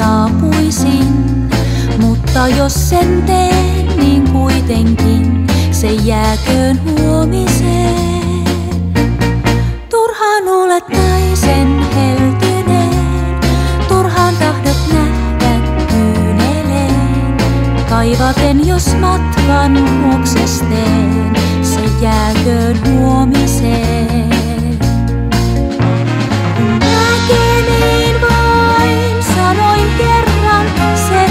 saapuisin. Mutta jos sen teen, niin kuitenkin se jääköön huomiseen. Turhaan olettaisen heltyneen, turhaan tahdot nähdä kyyneleen. Kaivaten jos matkan huoksesteen, se jääköön huomiseen. Kun näkee niin vain, sanoin kerran, se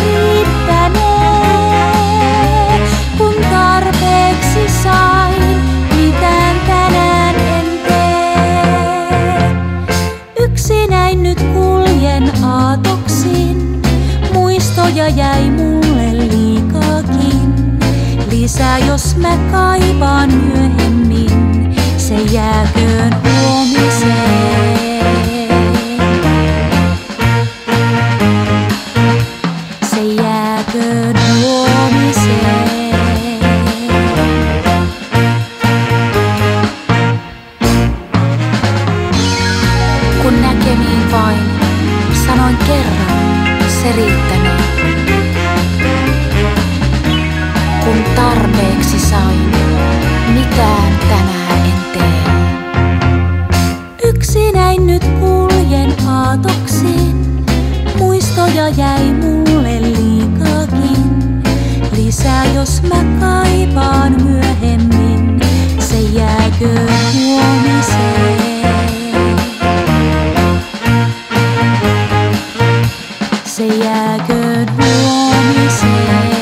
riittänee. Kun tarpeeksi sain, mitään tänään en tee. Yksinäin nyt kuljen aatoksin, muistoja jäi mulle liikaakin. Lisää jos mä kaipaan myöhemmin, se jääköön huomiseen. Se jääköön huomiseen. Kun näkemiin vain, sanoin kerran, se riittänee. Kun tarpeeksi sain, mitään tänään en tee. Yksinäin nyt kuljen aatoksin, muistoja jäi mulle liikaakin. Lisää jos mä kaipaan myöhemmin, se jääköön huomiseen. Se jääköön huomiseen.